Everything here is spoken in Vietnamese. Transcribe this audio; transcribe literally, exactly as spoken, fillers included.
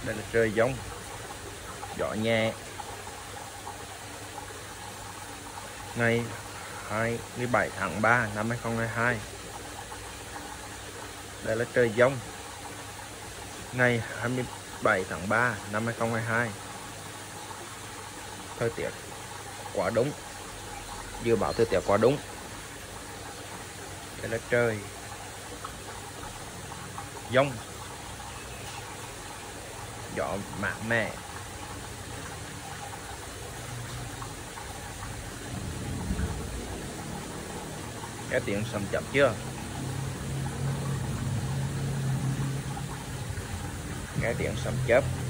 Đây là trời giông, gió nhẹ. Ngày hai mươi bảy tháng ba năm hai nghìn không trăm hai mươi hai. Đây là trời giông, ngày hai mươi bảy tháng ba năm hai nghìn không trăm hai mươi hai. Thời tiết quá đúng, dự báo thời tiết quá đúng. Đây là trời giông, gió mát mẻ. Nghe tiếng sấm chớp chưa? Nghe tiếng sấm chớp.